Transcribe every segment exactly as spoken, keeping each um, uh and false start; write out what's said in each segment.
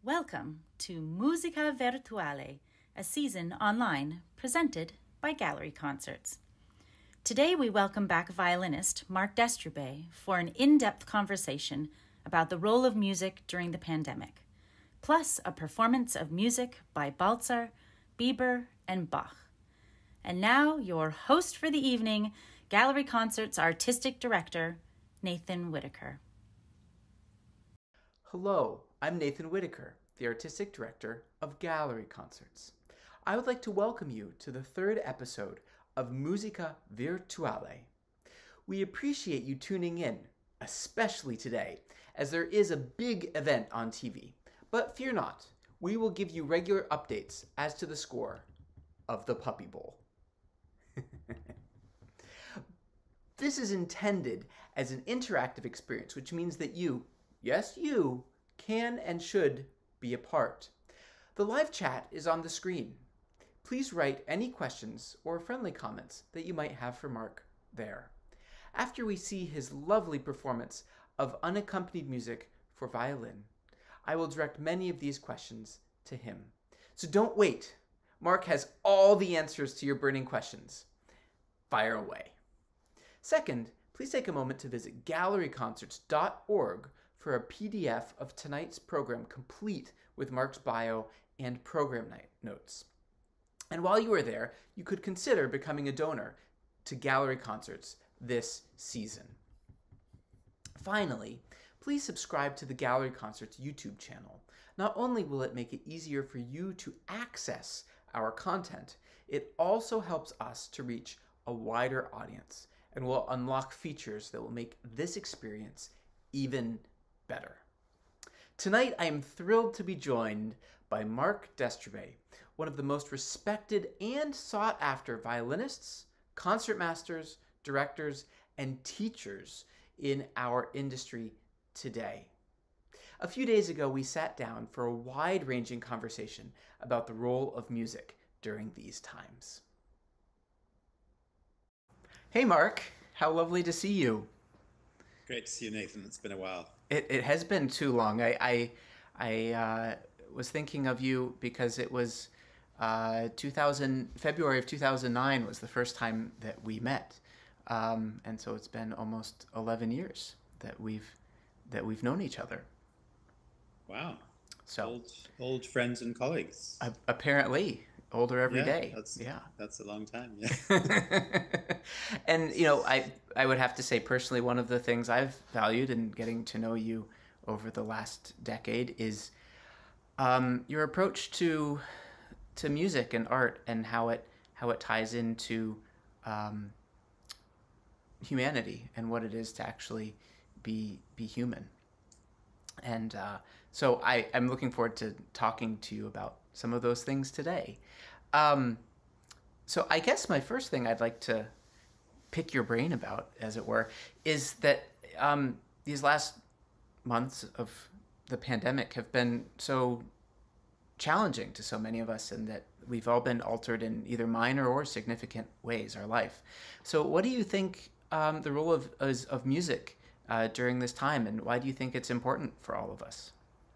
Welcome to Musica Virtuale, a season online presented by Gallery Concerts. Today we welcome back violinist Marc Destrubé for an in-depth conversation about the role of music during the pandemic, plus a performance of music by Baltzar, Biber, and Bach. And now your host for the evening, Gallery Concerts Artistic Director Nathan Whittaker. Hello, I'm Nathan Whittaker, the Artistic Director of Gallery Concerts. I would like to welcome you to the third episode of Musica Virtuale. We appreciate you tuning in, especially today, as there is a big event on T V. But fear not, we will give you regular updates as to the score of the Puppy Bowl. This is intended as an interactive experience, which means that you, yes, you, can and should be a part. The live chat is on the screen. Please write any questions or friendly comments that you might have for Marc there. After we see his lovely performance of unaccompanied music for violin, I will direct many of these questions to him. So don't wait. Marc has all the answers to your burning questions. Fire away. Second, please take a moment to visit gallery concerts dot org for a P D F of tonight's program complete with Marc's bio and program night notes. And while you are there, you could consider becoming a donor to Gallery Concerts this season. Finally, please subscribe to the Gallery Concerts YouTube channel. Not only will it make it easier for you to access our content, it also helps us to reach a wider audience and will unlock features that will make this experience even better. Tonight, I am thrilled to be joined by Marc Destrubé, one of the most respected and sought-after violinists, concertmasters, directors, and teachers in our industry today. A few days ago, we sat down for a wide-ranging conversation about the role of music during these times. Hey, Marc. How lovely to see you. Great to see you, Nathan. It's been a while. It, it has been too long. I I, I uh, was thinking of you because it was uh, two thousand February of two thousand nine was the first time that we met, um, and so it's been almost eleven years that we've that we've known each other. Wow. So old old friends and colleagues. Uh, apparently. Older every yeah, day. That's, yeah, that's a long time. Yeah. And you know, I I would have to say personally, one of the things I've valued in getting to know you over the last decade is um, your approach to to music and art and how it how it ties into um, humanity and what it is to actually be be human. And uh, so I, I'm looking forward to talking to you about some of those things today. Um, so I guess my first thing I'd like to pick your brain about, as it were, is that um, these last months of the pandemic have been so challenging to so many of us, and that we've all been altered in either minor or significant ways, our life. So what do you think um, the role of, is, of music uh, during this time, and why do you think it's important for all of us?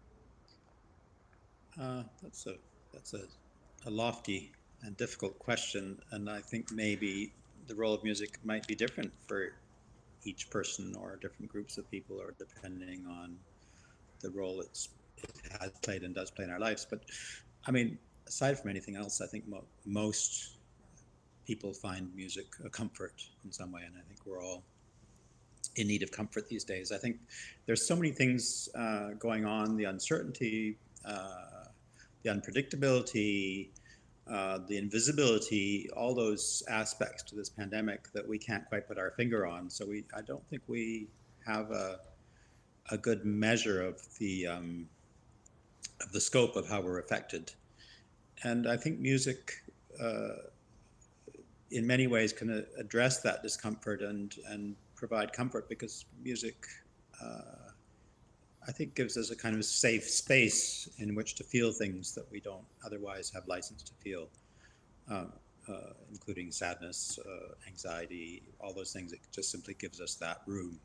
Uh, that's a that's a, a lofty and difficult question, and I think maybe the role of music might be different for each person or different groups of people, or depending on the role it's, it has played and does play in our lives. But I mean, aside from anything else, I think mo most people find music a comfort in some way, and I think we're all in need of comfort these days. I think there's so many things uh, going on, the uncertainty, uh, the unpredictability, uh, the invisibility, all those aspects to this pandemic that we can't quite put our finger on. So we, I don't think we have a, a good measure of the, um, of the scope of how we're affected. And I think music, uh, in many ways, can address that discomfort and, and provide comfort, because music, uh, I think, gives us a kind of safe space in which to feel things that we don't otherwise have license to feel, uh, uh, including sadness, uh, anxiety, all those things. It just simply gives us that room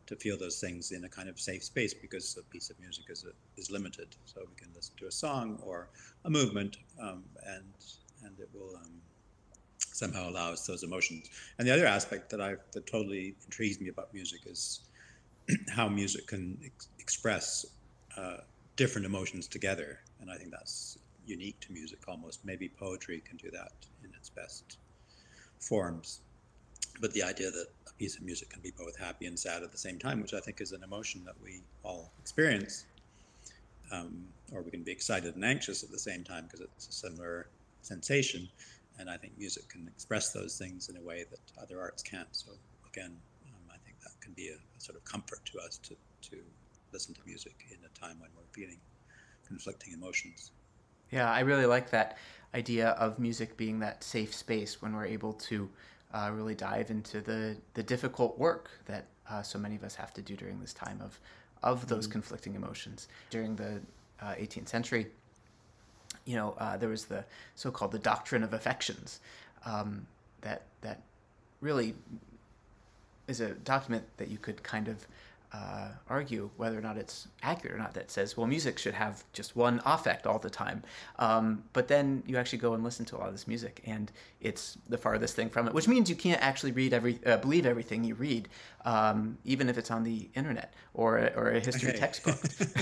to feel those things in a kind of safe space, because a piece of music is a, is limited. So we can listen to a song or a movement, um, and and it will um, somehow allow us those emotions. And the other aspect that I that totally intrigues me about music is how music can ex- express uh, different emotions together. And I think that's unique to music almost. Maybe poetry can do that in its best forms. But the idea that a piece of music can be both happy and sad at the same time, which I think is an emotion that we all experience, um, or we can be excited and anxious at the same time because it's a similar sensation. And I think music can express those things in a way that other arts can't. So again, um, I think that can be a, a sort of comfort to us to, to listen to music in a time when we're feeling conflicting emotions. Yeah, I really like that idea of music being that safe space when we're able to uh, really dive into the, the difficult work that uh, so many of us have to do during this time of, of those mm-hmm. conflicting emotions. During the uh, eighteenth century, you know, uh, there was the so-called the doctrine of affections, um, that that really is a document that you could kind of uh, argue whether or not it's accurate or not, that says, well, music should have just one affect all the time. Um, but then you actually go and listen to a lot of this music, and it's the farthest thing from it, which means you can't actually read every, uh, believe everything you read, um, even if it's on the internet or a, or a history hey. textbook.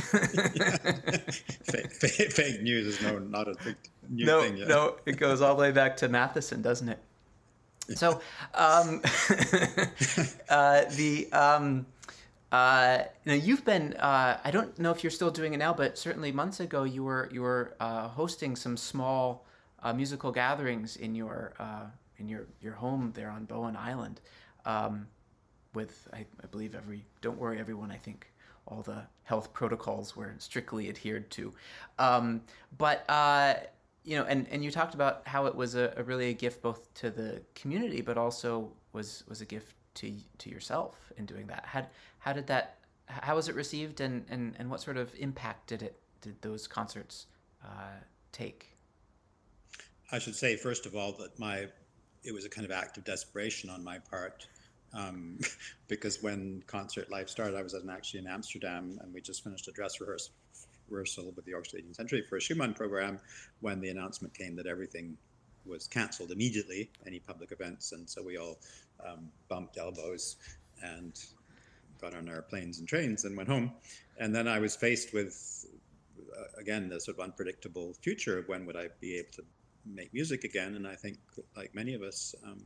fake, fake, fake news is no, not a big new no, thing yet. No, it goes all the way back to Matheson, doesn't it? So um, uh, the... Um, Uh, you know, you've been, uh, I don't know if you're still doing it now, but certainly months ago you were you were uh, hosting some small uh, musical gatherings in your uh, in your, your home there on Bowen Island, um, with, I, I believe, every, don't worry everyone, I think all the health protocols were strictly adhered to. Um, but, uh, you know, and, and you talked about how it was a, a really a gift both to the community, but also was, was a gift to to yourself in doing that. How how did that how was it received, and, and, and what sort of impact did it did those concerts uh, take? I should say first of all that my it was a kind of act of desperation on my part, um, because when Concert Life started, I was actually in Amsterdam, and we just finished a dress rehearsal rehearsal with the Orchestra eighteenth Century for a Schumann program when the announcement came that everything was cancelled immediately, any public events, and so we all um, bumped elbows and got on our planes and trains and went home. And then I was faced with, uh, again, the sort of unpredictable future of when would I be able to make music again. And I think, like many of us, um,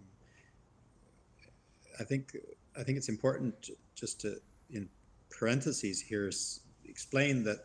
I think I think it's important just to, in parentheses here, explain that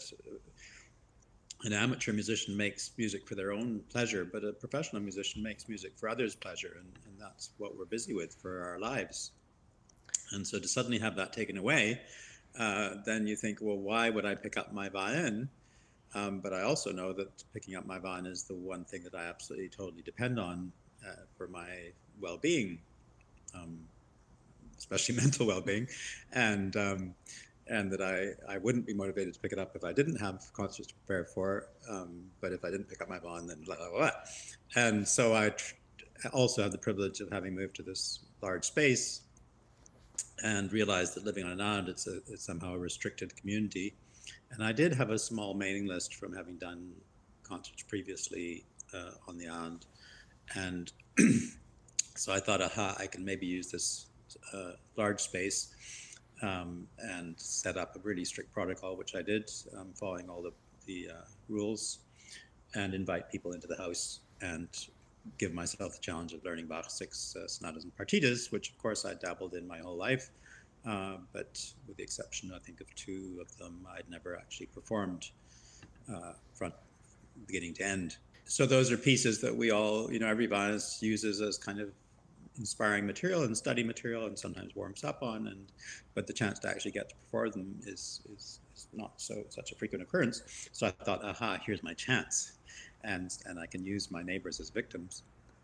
an amateur musician makes music for their own pleasure, but a professional musician makes music for others' pleasure, and, and that's what we're busy with for our lives. And so to suddenly have that taken away, uh, then you think, well, why would I pick up my violin? Um, but I also know that picking up my violin is the one thing that I absolutely totally depend on uh, for my well-being, um, especially mental well-being, and um, and that I, I wouldn't be motivated to pick it up if I didn't have concerts to prepare for, um, but if I didn't pick up my violin, then blah, blah, blah. And so I tr- also have the privilege of having moved to this large space and realized that living on an island, it's, a, it's somehow a restricted community. And I did have a small mailing list from having done concerts previously uh, on the island. And so I thought, aha, I can maybe use this uh, large space Um, and set up a really strict protocol, which I did, um, following all the, the uh, rules, and invite people into the house and give myself the challenge of learning Bach's six uh, sonatas and partitas, which of course I dabbled in my whole life, uh, but with the exception, I think, of two of them, I'd never actually performed uh, front beginning to end. So those are pieces that we all, you know, every violinist uses as kind of inspiring material and study material, and sometimes warms up on, and but the chance to actually get to perform them is is, is not so such a frequent occurrence. So I thought, aha, here's my chance, and and I can use my neighbors as victims.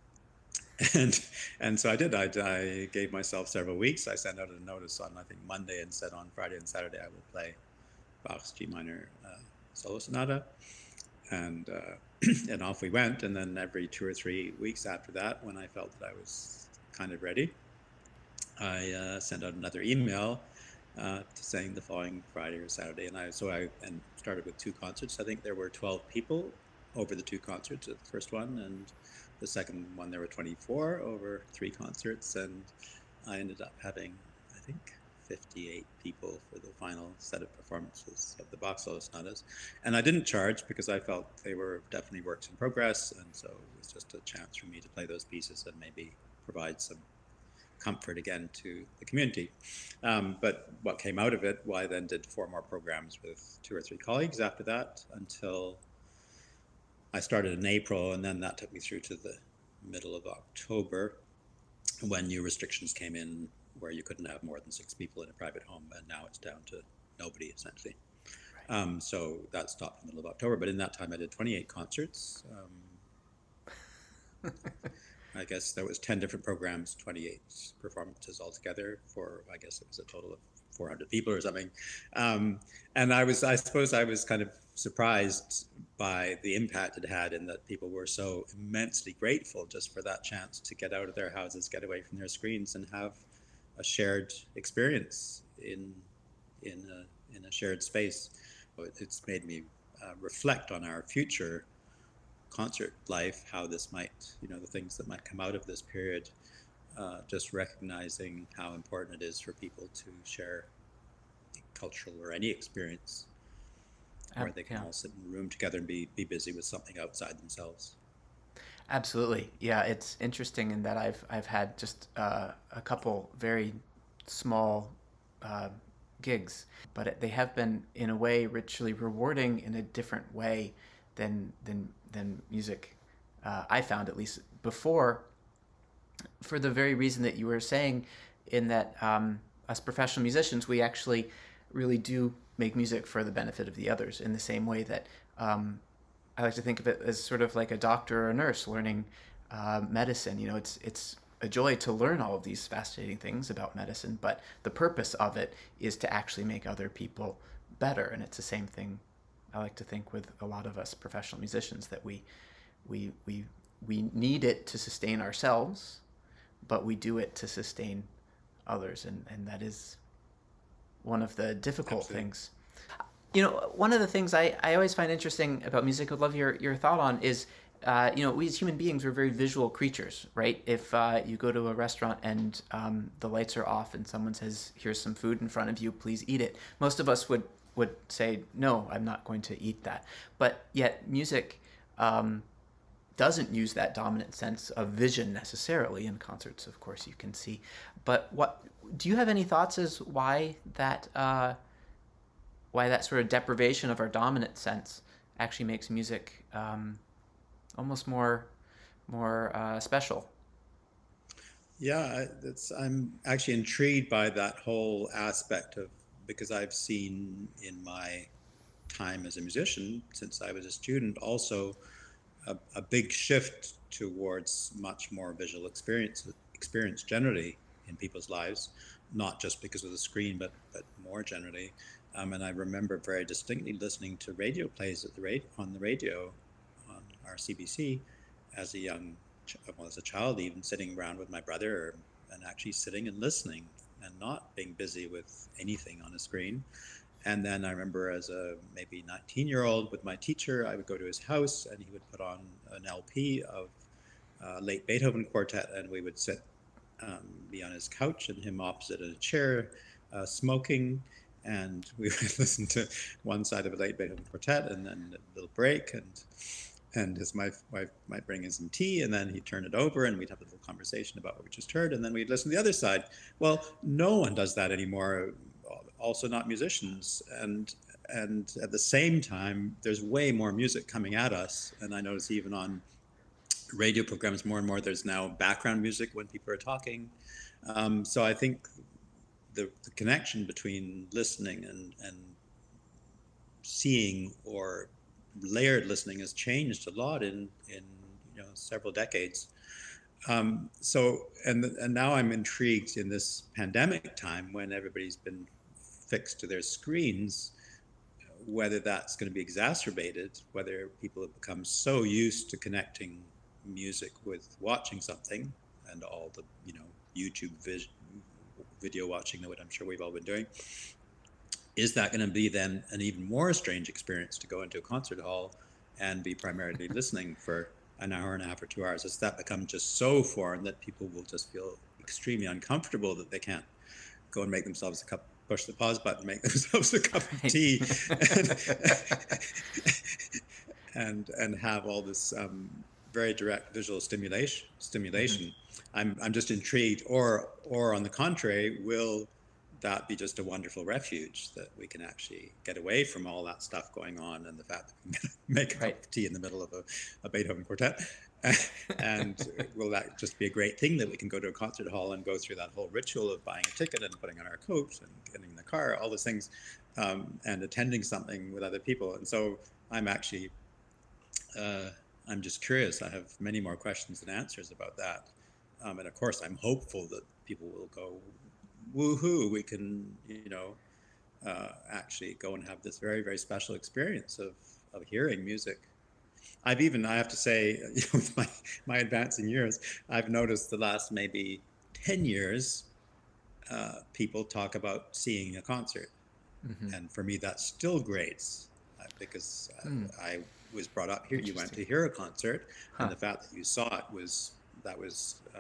And and so I did. I, I gave myself several weeks. I sent out a notice on, I think, Monday, and said on Friday and Saturday I will play Bach's G minor uh, solo sonata, and uh, and off we went. And then every two or three weeks after that, when I felt that I was kind of ready, I uh, sent out another email uh, to sing the following Friday or Saturday. And I so I and started with two concerts. I think there were twelve people over the two concerts at the first one, and the second one there were twenty-four over three concerts, and I ended up having, I think, fifty-eight people for the final set of performances of the Bach solo sonatas. And I didn't charge because I felt they were definitely works in progress, and so it was just a chance for me to play those pieces and maybe provide some comfort again to the community. Um, but what came out of it, well, I then did four more programs with two or three colleagues after that until I started in April, and then that took me through to the middle of October when new restrictions came in where you couldn't have more than six people in a private home, and now it's down to nobody essentially. Right. Um, so that stopped in the middle of October, but in that time I did twenty-eight concerts. Um, I guess there was ten different programs, twenty-eight performances altogether for, I guess it was a total of four hundred people or something. Um, and I was, I suppose I was kind of surprised by the impact it had, in that people were so immensely grateful just for that chance to get out of their houses, get away from their screens, and have a shared experience in in a, in a shared space. It's made me uh, reflect on our future concert life, how this might, you know, the things that might come out of this period, uh, just recognizing how important it is for people to share cultural or any experience where they can yeah. all sit in a room together and be, be busy with something outside themselves. Absolutely. Yeah, it's interesting in that I've I've had just uh, a couple very small uh, gigs, but it, they have been in a way richly rewarding in a different way than than than music. Uh, I found, at least before, for the very reason that you were saying, in that um, us professional musicians, we actually really do make music for the benefit of the others, in the same way that um, I like to think of it as sort of like a doctor or a nurse learning uh, medicine. You know, it's it's a joy to learn all of these fascinating things about medicine, but the purpose of it is to actually make other people better. And it's the same thing, I like to think, with a lot of us professional musicians, that we we we we need it to sustain ourselves, but we do it to sustain others, and, and that is one of the difficult Absolutely. things. You know, one of the things I, I always find interesting about music, I'd love your, your thought on, is, uh, you know, we as human beings, we're very visual creatures, right? If uh, you go to a restaurant and um, the lights are off and someone says, here's some food in front of you, please eat it, most of us would, would say, no, I'm not going to eat that. But yet music um, doesn't use that dominant sense of vision necessarily. In concerts, of course, you can see. But what do you have any thoughts as why that... Uh, why that sort of deprivation of our dominant sense actually makes music um, almost more more uh, special? Yeah, it's, I'm actually intrigued by that whole aspect of, because I've seen in my time as a musician, since I was a student, also a, a big shift towards much more visual experience, experience generally in people's lives, not just because of the screen, but, but more generally. Um, and I remember very distinctly listening to radio plays at the rate on the radio on our C B C as a young, well, as a child, even sitting around with my brother and actually sitting and listening and not being busy with anything on a screen. And then I remember as a maybe nineteen year old with my teacher, I would go to his house and he would put on an L P of uh, late Beethoven quartet, and we would sit, um, be on his couch and him opposite in a chair, uh, smoking. And we would listen to one side of a late Beethoven quartet, and then a little break, and and his my wife might bring in some tea, and then he'd turn it over, and we'd have a little conversation about what we just heard, and then we'd listen to the other side. Well, no one does that anymore. Also, not musicians, and and at the same time, there's way more music coming at us, and I notice even on radio programs more and more, there's now background music when people are talking. Um, so I think. The, the connection between listening and, and seeing, or layered listening, has changed a lot in, in you know, several decades. Um, so, and, and now I'm intrigued in this pandemic time when everybody's been fixed to their screens, whether that's going to be exacerbated, whether people have become so used to connecting music with watching something and all the, you know, YouTube vis- video watching, which I'm sure we've all been doing. Is that going to be then an even more strange experience to go into a concert hall and be primarily listening for an hour and a half or two hours? Has that become just so foreign that people will just feel extremely uncomfortable that they can't go and make themselves a cup, push the pause button, make themselves a cup of tea, and, and and have all this um, very direct visual stimulation. Stimulation. Mm-hmm. I'm I'm just intrigued. Or or on the contrary, will that be just a wonderful refuge that we can actually get away from all that stuff going on, and the fact that we can make a right. cup of tea in the middle of a, a Beethoven quartet? And will that just be a great thing that we can go to a concert hall and go through that whole ritual of buying a ticket and putting on our coat and getting in the car, all those things, um, and attending something with other people? And so I'm actually, uh, I'm just curious. I have many more questions than answers about that. Um, and of course, I'm hopeful that people will go, woohoo, we can, you know, uh, actually go and have this very, very special experience of, of hearing music. I've even, I have to say, you know, with my, my advancing years, I've noticed the last maybe ten years, uh, people talk about seeing a concert. Mm-hmm. And for me, that's still great, uh, because uh, mm. I was brought up here. You went to hear a concert, huh. and the fact that you saw it was, that was uh,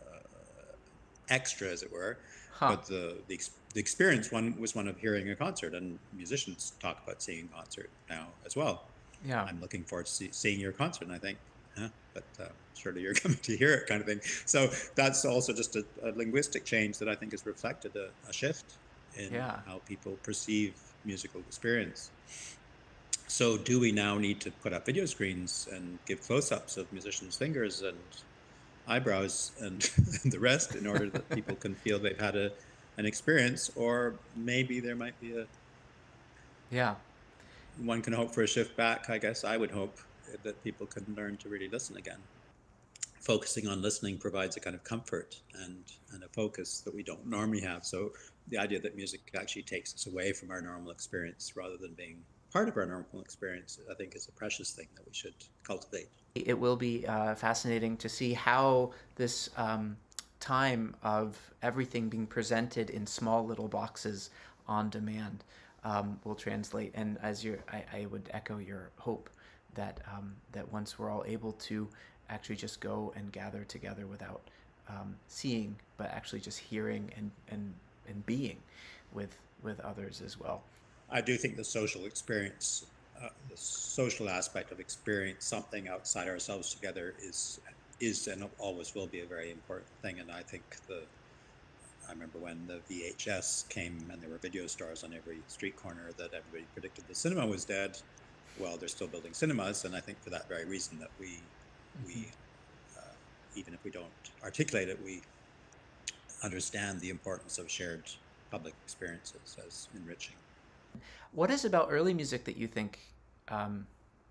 extra, as it were. Huh. But the, the the experience one was one of hearing a concert, and musicians talk about seeing a concert now as well. Yeah, I'm looking forward to see, seeing your concert, and I think, huh, but uh, surely you're coming to hear it, kind of thing. So that's also just a, a linguistic change that I think has reflected a, a shift in yeah. how people perceive musical experience. So do we now need to put up video screens and give close-ups of musicians' fingers and eyebrows and the rest in order that people can feel they've had a an experience? Or maybe there might be a yeah one can hope for a shift back. I guess I would hope that people can learn to really listen again. Focusing on listening provides a kind of comfort and and a focus that we don't normally have. So the idea that music actually takes us away from our normal experience rather than being part of our normal experience, I think, is a precious thing that we should cultivate. It will be uh, fascinating to see how this um, time of everything being presented in small little boxes on demand um, will translate. And as you, I, I would echo your hope that um, that once we're all able to actually just go and gather together without um, seeing, but actually just hearing and and and being with with others as well. I do think the social experience, uh, the social aspect of experience something outside ourselves together is is and always will be a very important thing. And I think the I remember when the V H S came and there were video stores on every street corner that everybody predicted the cinema was dead. Well, they're still building cinemas, and I think for that very reason that we mm-hmm. we uh, even if we don't articulate it, we understand the importance of shared public experiences as enriching. What is about early music that you think um,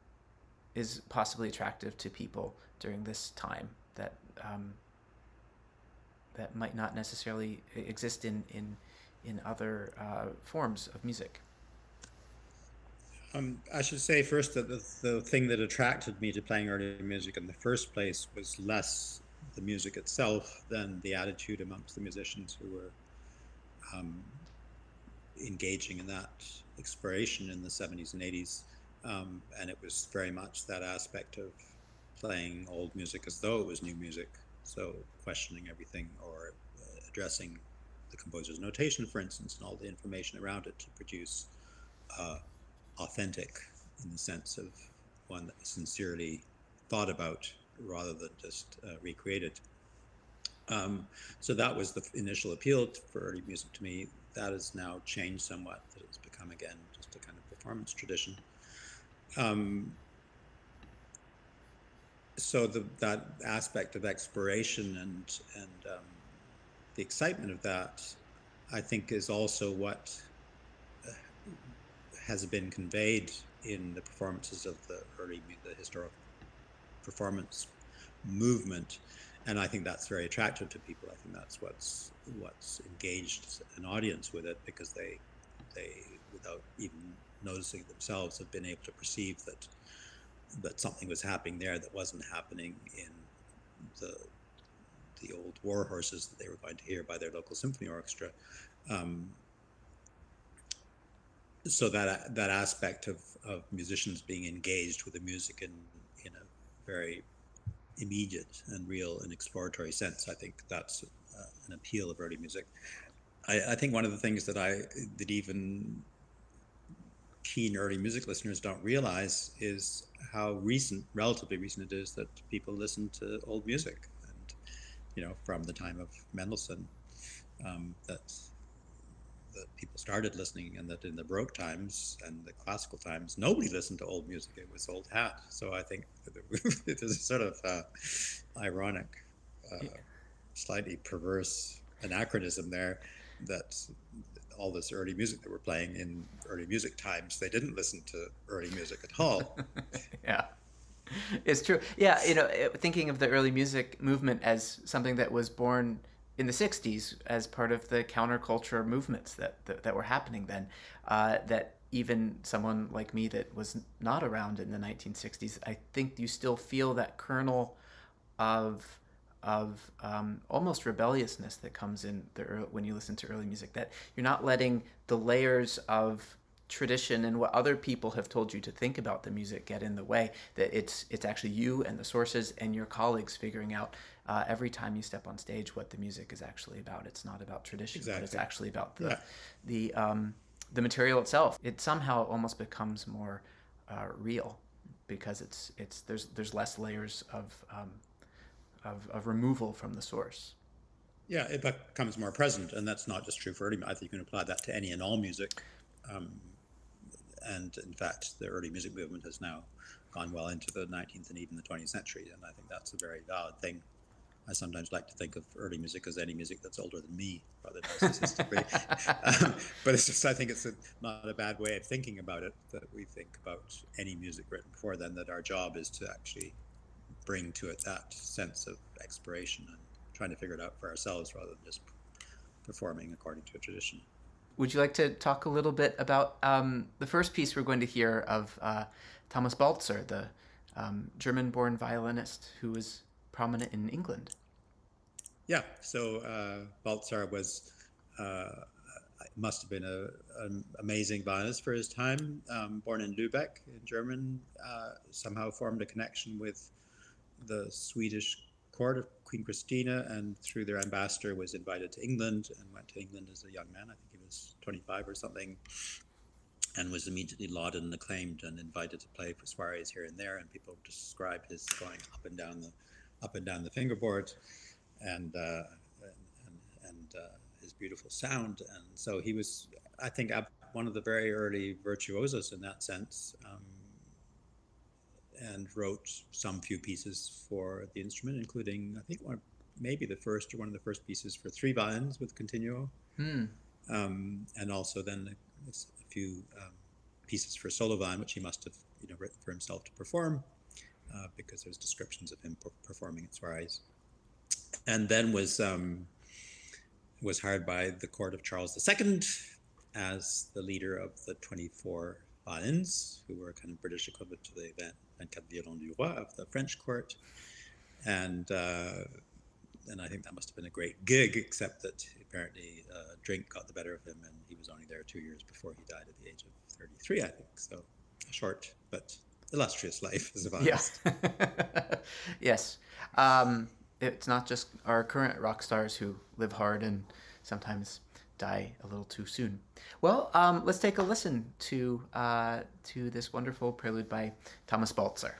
is possibly attractive to people during this time that um, that might not necessarily exist in in in other uh, forms of music? Um, I should say first that the, the thing that attracted me to playing early music in the first place was less the music itself than the attitude amongst the musicians who were um, engaging in that exploration in the seventies and eighties. Um, and it was very much that aspect of playing old music as though it was new music. So questioning everything or uh, addressing the composer's notation, for instance, and all the information around it to produce uh, authentic in the sense of one that was sincerely thought about rather than just uh, recreated. Um, so that was the initial appeal for early music to me. That has now changed somewhat. That it's become, again, just a kind of performance tradition. Um, so the, that aspect of exploration and, and um, the excitement of that, I think, is also what uh, has been conveyed in the performances of the early, the historic performance movement. And I think that's very attractive to people. I think that's what's what's engaged an audience with it, because they they without even noticing themselves have been able to perceive that that something was happening there that wasn't happening in the the old war horses that they were going to hear by their local symphony orchestra. Um, so that that aspect of, of musicians being engaged with the music in, in a very immediate and real and exploratory sense, I think that's uh, an appeal of early music. I, I think one of the things that I that even keen early music listeners don't realize is how recent, relatively recent it is that people listen to old music. And, you know, from the time of Mendelssohn, um, that, that people started listening, and that in the Baroque times and the classical times, nobody listened to old music. It was old hat. So I think it is a sort of uh, ironic, uh, yeah. slightly perverse anachronism there, that all this early music that we're playing in early music times, they didn't listen to early music at all. Yeah, it's true. Yeah, you know, thinking of the early music movement as something that was born in the sixties as part of the counterculture movements that that, that were happening then, uh, that even someone like me that was not around in the nineteen sixties, I think you still feel that kernel of of um, almost rebelliousness that comes in the early, when you listen to early music, that you're not letting the layers of tradition and what other people have told you to think about the music get in the way, that it's it's actually you and the sources and your colleagues figuring out uh, every time you step on stage what the music is actually about. It's not about tradition, exactly. But it's actually about the, yeah. the, um, the material itself. It somehow almost becomes more uh, real because it's it's there's there's less layers of um, Of, of removal from the source. Yeah, it becomes more present, and that's not just true for early. I think you can apply that to any and all music. Um, and in fact, the early music movement has now gone well into the nineteenth and even the twentieth century, and I think that's a very valid thing. I sometimes like to think of early music as any music that's older than me, rather narcissistically. um, but it's just, I think it's a, not a bad way of thinking about it, that we think about any music written before then, that our job is to actually bring to it that sense of exploration and trying to figure it out for ourselves rather than just performing according to a tradition. Would you like to talk a little bit about um, the first piece we're going to hear of uh, Thomas Baltzar, the um, German-born violinist who was prominent in England? Yeah, so uh, Baltzar was, uh, must have been a, an amazing violinist for his time, um, born in Lübeck in German, uh, somehow formed a connection with the Swedish court of Queen Christina, and through their ambassador was invited to England and went to England as a young man. I think he was twenty-five or something, and was immediately lauded and acclaimed and invited to play for soirees here and there. And people describe his going up and down the up and down the fingerboard, and uh, and, and uh, his beautiful sound. And so he was, I think, one of the very early virtuosos in that sense. Um, and wrote some few pieces for the instrument, including, I think, one, maybe the first or one of the first pieces for three violins with continuo, hmm. um, and also then a, a few um, pieces for solo violin, which he must have, you know, written for himself to perform, uh, because there's descriptions of him performing at soirees. And then was um, was hired by the court of Charles the Second as the leader of the twenty-four violins, who were kind of British equivalent to the vingt-quatre violons du roi of the French court. And uh, and I think that must have been a great gig, except that apparently uh, drink got the better of him, and he was only there two years before he died at the age of thirty-three, I think. So a short but illustrious life as a violinist. Yeah. Yes. Um, it's not just our current rock stars who live hard and sometimes die a little too soon. Well, um, let's take a listen to uh, to this wonderful prelude by Thomas Baltzar.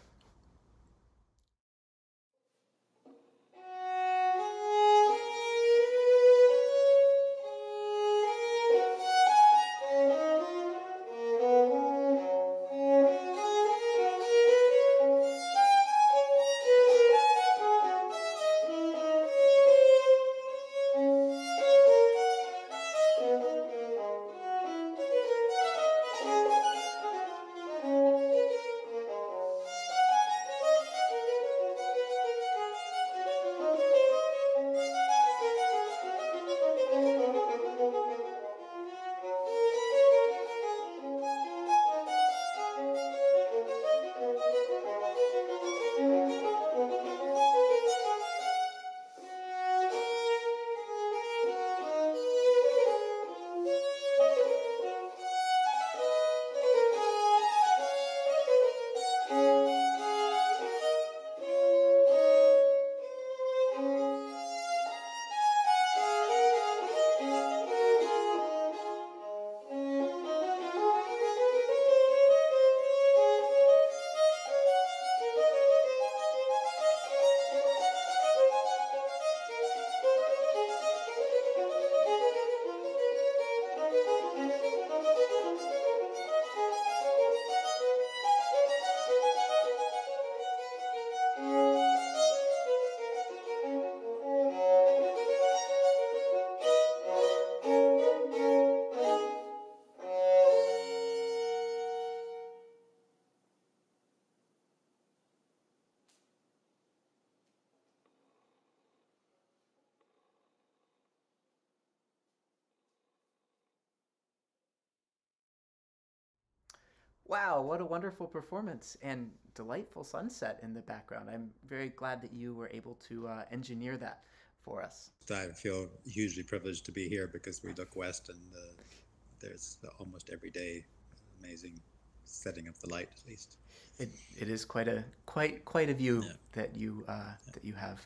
Wow, what a wonderful performance and delightful sunset in the background. I'm very glad that you were able to uh, engineer that for us. I feel hugely privileged to be here because we look west and uh, there's almost every day amazing setting of the light, at least. It it is quite a quite quite a view Yeah. that you uh, yeah. that you have.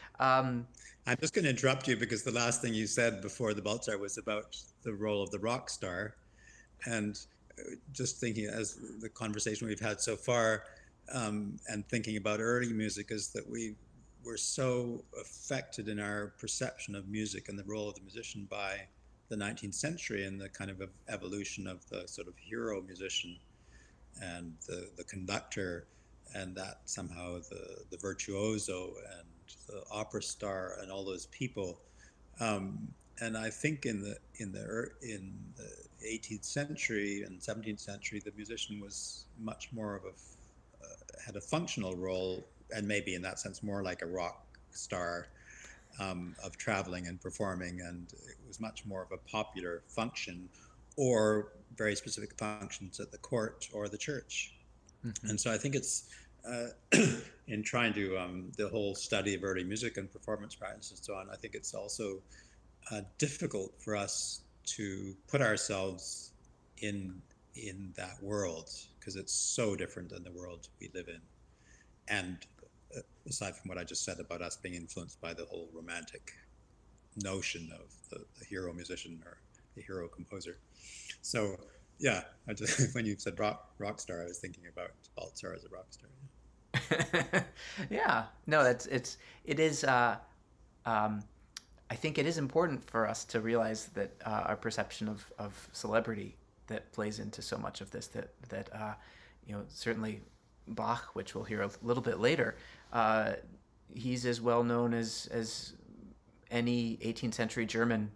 Um, I'm just going to interrupt you because the last thing you said before the Baltzar was about the role of the rock star, and just thinking as the conversation we've had so far, um, and thinking about early music, is that we were so affected in our perception of music and the role of the musician by the nineteenth century and the kind of evolution of the sort of hero musician and the, the conductor, and that somehow the, the virtuoso and the opera star and all those people. Um, and I think in the in the in the eighteenth century and seventeenth century, the musician was much more of a uh, had a functional role, and maybe in that sense more like a rock star, um, of traveling and performing, and it was much more of a popular function, or very specific functions at the court or the church. Mm-hmm. And so I think it's uh, in trying to um, the whole study of early music and performance practice and so on, I think it's also uh, difficult for us to put ourselves in in that world, because it's so different than the world we live in. And uh, aside from what I just said about us being influenced by the whole romantic notion of the, the hero musician or the hero composer. So yeah, I just, when you said rock rock star, I was thinking about Baltzar as a rock star. Yeah, yeah. No, that's it's it is. Uh, um, I think it is important for us to realize that uh, our perception of, of celebrity that plays into so much of this. That that uh, you know, certainly Bach, which we'll hear a little bit later, uh, he's as well known as as any eighteenth century German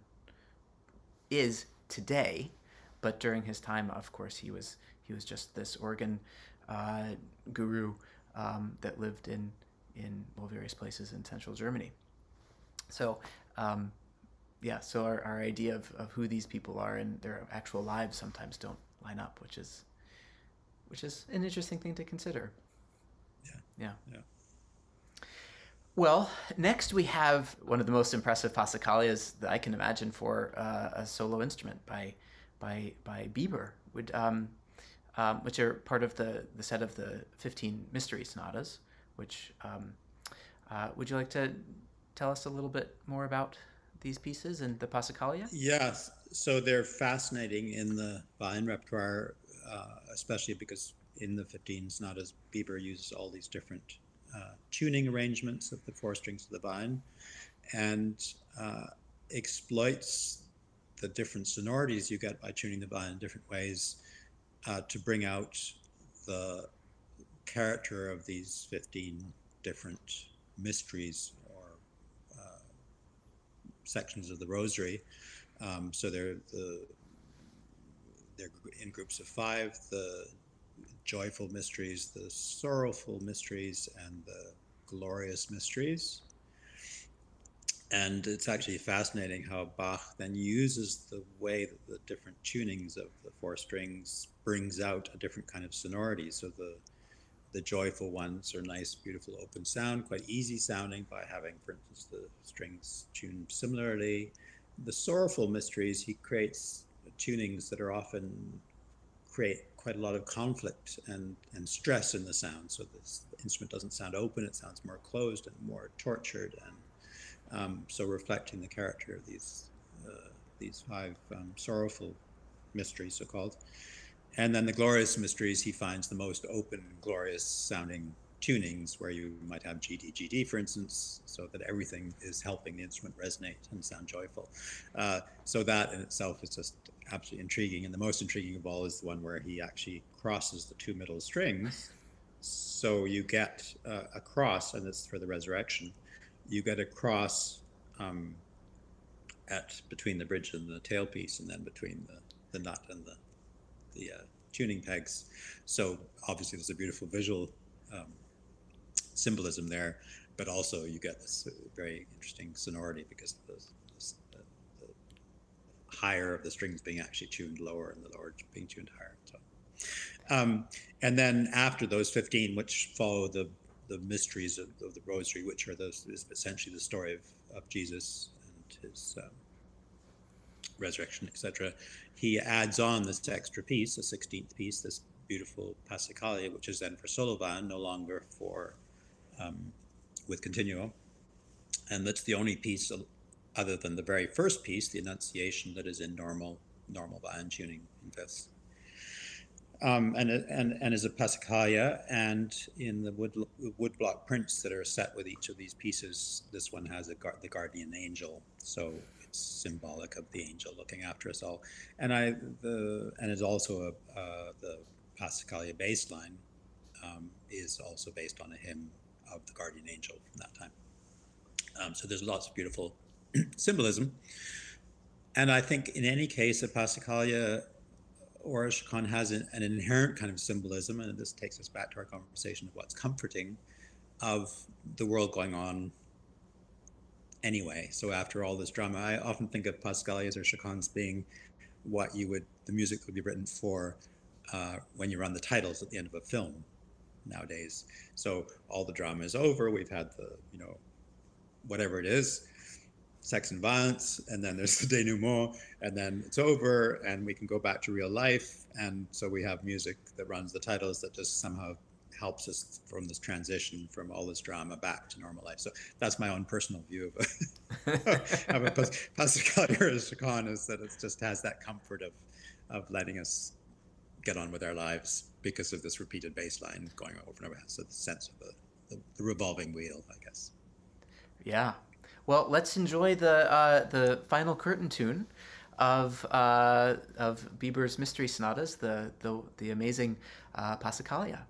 is today. But during his time, of course, he was he was just this organ uh, guru um, that lived in in well, various places in central Germany. So, um, yeah, so our, our idea of, of who these people are and their actual lives sometimes don't line up, which is which is an interesting thing to consider. Yeah. Yeah. Yeah. Well, next we have one of the most impressive passacalias that I can imagine for uh, a solo instrument by by by Biber, would, um, um, which are part of the, the set of the fifteen mystery sonatas. Which um, uh, would you like to tell us a little bit more about these pieces and the passacalia? Yes, so they're fascinating in the Wein repertoire, uh, especially because in the fifteen sonatas, Biber uses all these different uh, tuning arrangements of the four strings of the Wein, and uh, exploits the different sonorities you get by tuning the Wein in different ways uh, to bring out the character of these fifteen different mysteries or uh, sections of the rosary. Um, so they're the they're in groups of five: the joyful mysteries, the sorrowful mysteries, and the glorious mysteries. And it's actually fascinating how Bach then uses the way that the different tunings of the four strings brings out a different kind of sonority. So the the joyful ones are nice, beautiful, open sound, quite easy sounding by having, for instance, the strings tuned similarly. The sorrowful mysteries, he creates tunings that are often create quite a lot of conflict and, and stress in the sound. So this, the instrument doesn't sound open, it sounds more closed and more tortured, and um, so reflecting the character of these uh, these five um, sorrowful mysteries, so-called. And then the glorious mysteries, he finds the most open, glorious sounding tunings, where you might have G D, G D, for instance, so that everything is helping the instrument resonate and sound joyful. Uh, so that in itself is just absolutely intriguing. And the most intriguing of all is the one where he actually crosses the two middle strings. So you get uh, a cross, and it's for the resurrection. You get a cross um, at between the bridge and the tailpiece, and then between the, the nut and the the uh, tuning pegs. So obviously there's a beautiful visual um, symbolism there, but also you get this uh, very interesting sonority because the, the, the higher of the strings being actually tuned lower and the lower being tuned higher. So Um, and then after those fifteen, which follow the the mysteries of, of the Rosary, which are those is essentially the story of, of Jesus and his um, resurrection, et cetera. He adds on this extra piece, a sixteenth piece, this beautiful Passacaglia, which is then for solo violin, no longer for um, with continuo, and that's the only piece other than the very first piece, the Annunciation, that is in normal normal violin tuning in fifths. Um, and, and, and is a Passacaglia, and in the wood, woodblock prints that are set with each of these pieces, this one has a gar the guardian angel, so it's symbolic of the angel looking after us all. And I the and is also a, uh, the Passacaglia bass line um, is also based on a hymn of the guardian angel from that time. Um, so there's lots of beautiful symbolism, and I think in any case, a Passacaglia or a chaconne has an, an inherent kind of symbolism, and this takes us back to our conversation of what's comforting of the world going on anyway. So after all this drama, I often think of Pascaglias or chaconnes being what you would, the music would be written for uh, when you run the titles at the end of a film nowadays. So all the drama is over, we've had the, you know, whatever it is, sex and violence, and then there's the denouement, and then it's over, and we can go back to real life. And so we have music that runs the titles that just somehow helps us from this transition from all this drama back to normal life. So that's my own personal view of a, of a Passacaglia or a chaconne, is that it just has that comfort of, of letting us get on with our lives because of this repeated bass line going over and over. So the sense of the, the, the revolving wheel, I guess. Yeah. Well, let's enjoy the uh, the final curtain tune of uh, of Biber's Mystery Sonatas, the the, the amazing uh, Passacaglia.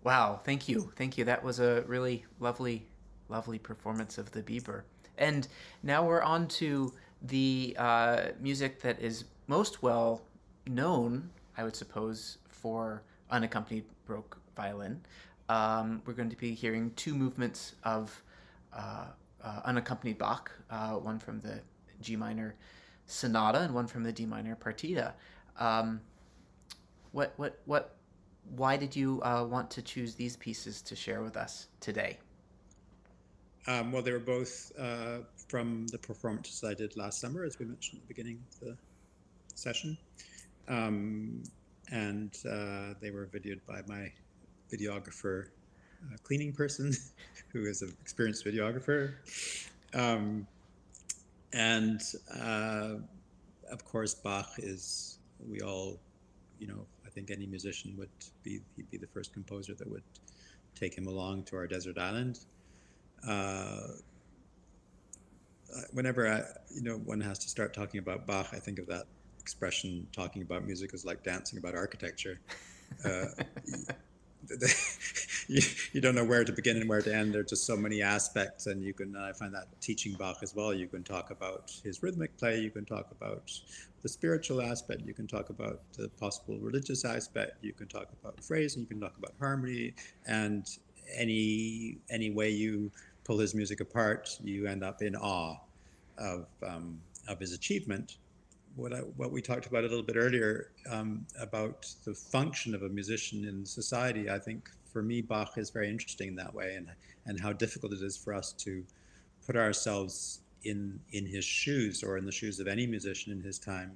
Wow, thank you. Thank you. That was a really lovely, lovely performance of the Biber. And now we're on to the uh, music that is most well known, I would suppose, for unaccompanied Baroque violin. Um, we're going to be hearing two movements of uh, uh, unaccompanied Bach, uh, one from the G minor sonata and one from the D minor partita. Um, what, what, what, why did you uh, want to choose these pieces to share with us today? Um, well, they were both uh, from the performances I did last summer, as we mentioned at the beginning of the session. Um, and uh, they were videoed by my videographer, uh, cleaning person, who is an experienced videographer. Um, and uh, of course, Bach is, we all, you know, I think any musician would be, he'd be the first composer that would take him along to our desert island. Uh, whenever I, you know, one has to start talking about Bach, I think of that expression, talking about music is like dancing about architecture. Uh, you, you don't know where to begin and where to end. There are just so many aspects, and you can, I find that teaching Bach as well, you can talk about his rhythmic play, you can talk about the spiritual aspect, you can talk about the possible religious aspect, you can talk about phrasing, you can talk about harmony, and any any way you pull his music apart, you end up in awe of um, of his achievement. What I, what we talked about a little bit earlier um, about the function of a musician in society, I think for me Bach is very interesting in that way, and and how difficult it is for us to put ourselves in in his shoes, or in the shoes of any musician in his time,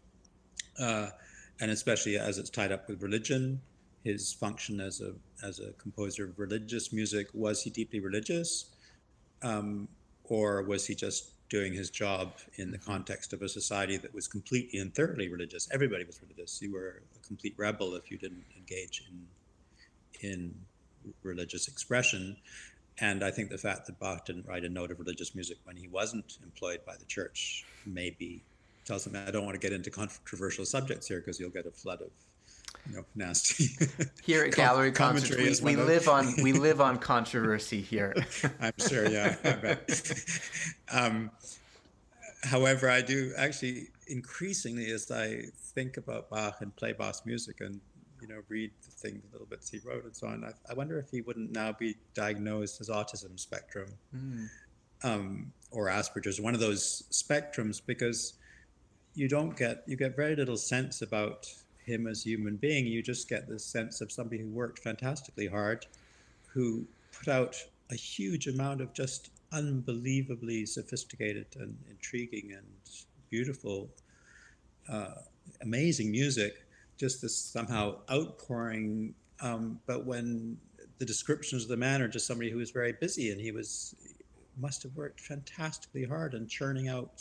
uh, and especially as it's tied up with religion. His function as a as a composer of religious music, was he deeply religious, um, or was he just doing his job in the context of a society that was completely and thoroughly religious? Everybody was religious. You were a complete rebel if you didn't engage in in religious expression. And I think the fact that Bach didn't write a note of religious music when he wasn't employed by the church maybe tells him, I don't want to get into controversial subjects here because you'll get a flood of, you know, nasty. Here at Gallery Concerts, we, we live on we live on controversy here. I'm sure, yeah, I bet. Um, however, I do actually increasingly, as I think about Bach and play Bach's music, and you know, read the things, the little bits he wrote, and so on, I, I wonder if he wouldn't now be diagnosed as autism spectrum, mm. um, or Asperger's, one of those spectrums, because you don't get you get very little sense about him as a human being. You just get this sense of somebody who worked fantastically hard, who put out a huge amount of just unbelievably sophisticated and intriguing and beautiful, uh, amazing music, just this somehow outpouring. Um, but when the descriptions of the man are just somebody who was very busy, and he was must have worked fantastically hard and churning out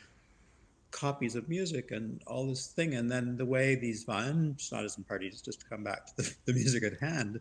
copies of music and all this thing, and then the way these violin sonatas and parties, just to come back to the, the music at hand,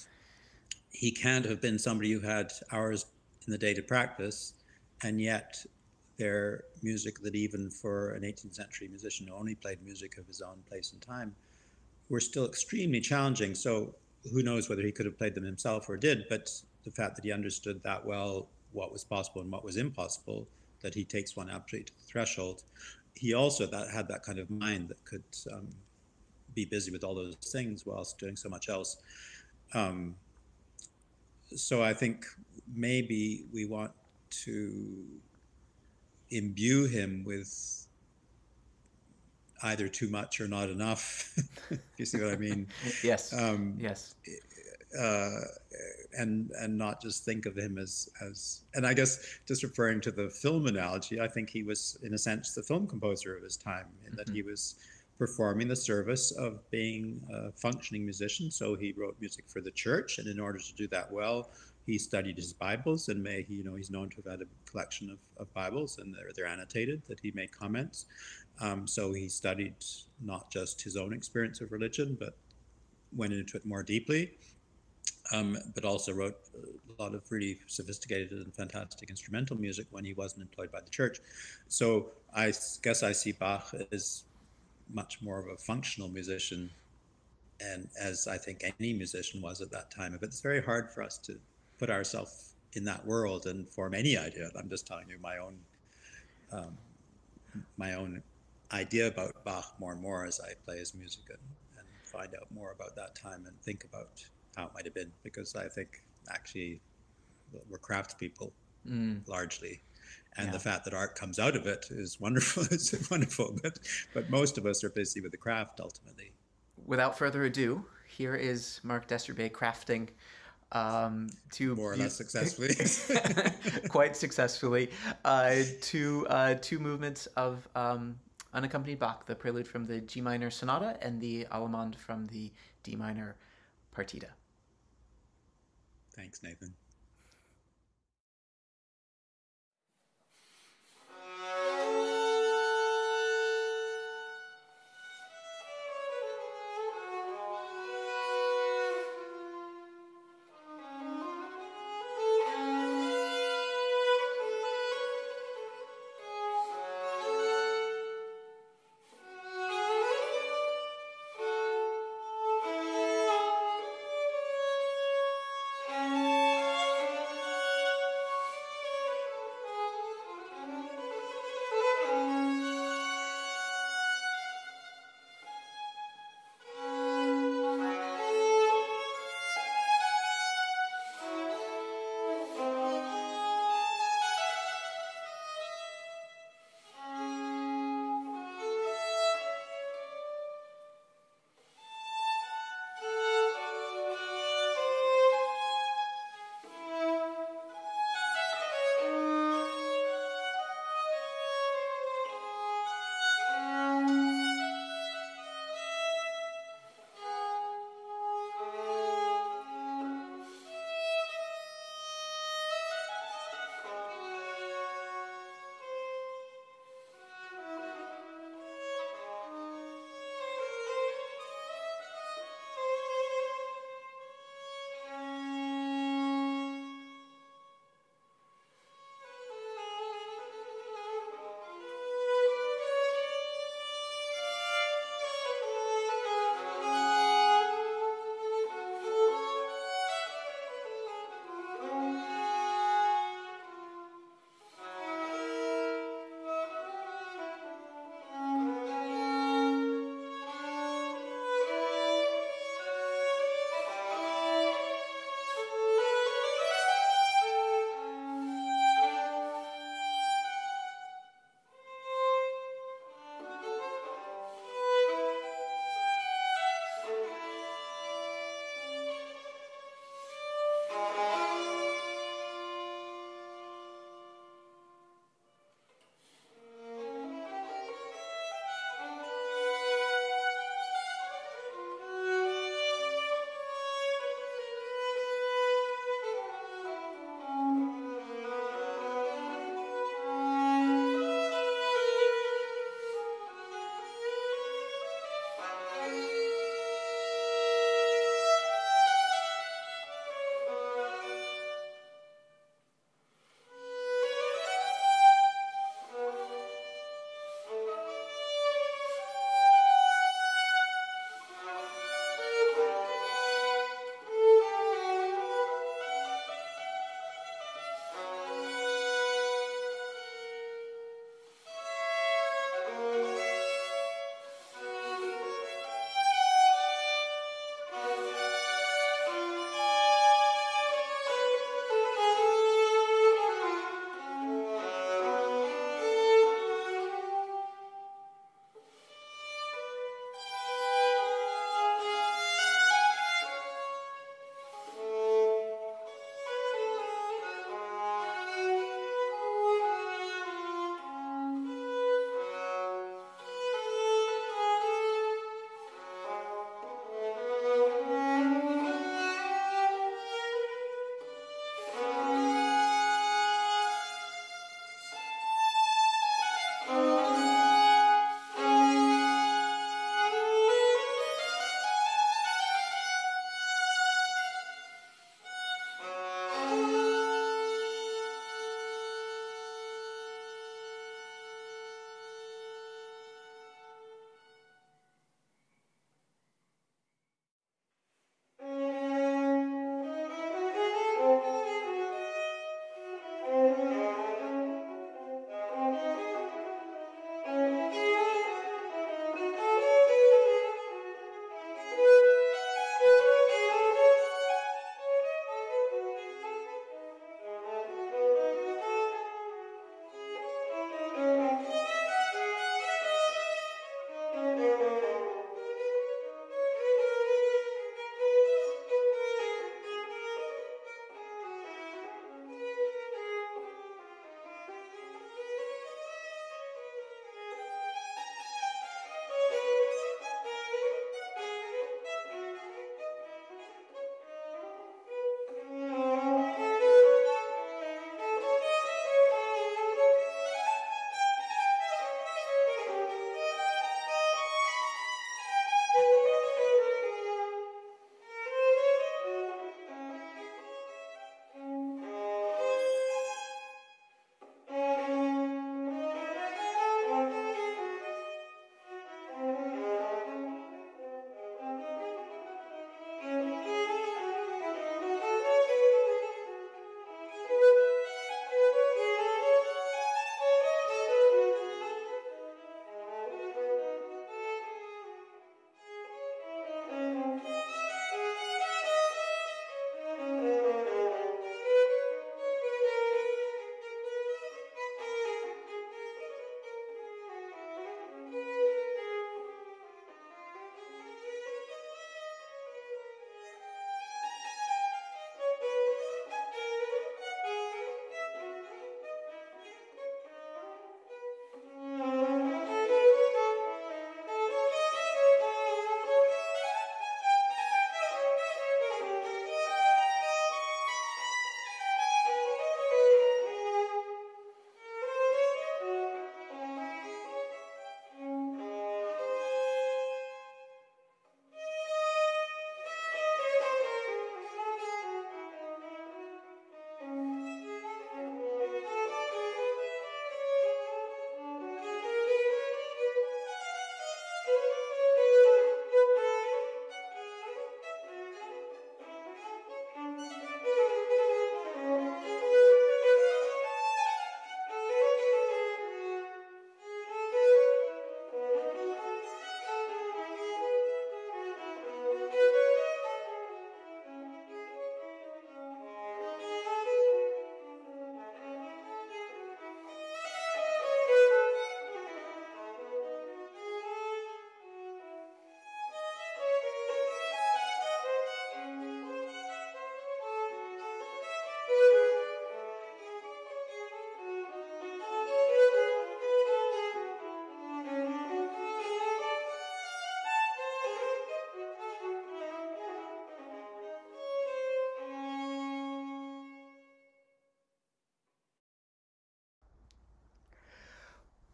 he can't have been somebody who had hours in the day to practice, and yet their music that even for an eighteenth century musician who only played music of his own place and time were still extremely challenging. So who knows whether he could have played them himself or did, but the fact that he understood that well what was possible and what was impossible, that he takes one absolutely to the threshold. He also that had that kind of mind that could um, be busy with all those things whilst doing so much else. Um, so I think maybe we want to imbue him with either too much or not enough, if you see what I mean. Yes, um, yes. Uh, and and not just think of him as as and I guess just referring to the film analogy, I think he was in a sense the film composer of his time, in mm-hmm. that he was performing the service of being a functioning musician. So he wrote music for the church, and in order to do that well, he studied his Bibles, and may he you know he's known to have had a collection of, of Bibles, and they're they're annotated, that he made comments. Um, so he studied not just his own experience of religion, but went into it more deeply. Um, but also wrote a lot of really sophisticated and fantastic instrumental music when he wasn't employed by the church. So I guess I see Bach as much more of a functional musician and as I think any musician was at that time. But it's very hard for us to put ourselves in that world and form any idea. I'm just telling you my own um, my own idea about Bach more and more as I play his music and, and find out more about that time and think about how it might have been, because I think actually we're craftspeople mm. largely, and yeah. the fact that art comes out of it is wonderful. It's wonderful, but but most of us are busy with the craft ultimately. Without further ado, here is Marc Destrubé crafting um, two more or less successfully, quite successfully, uh, two uh, two movements of um, unaccompanied Bach: the Prelude from the G minor Sonata and the Allemande from the D minor Partita. Thanks, Nathan. Thank you.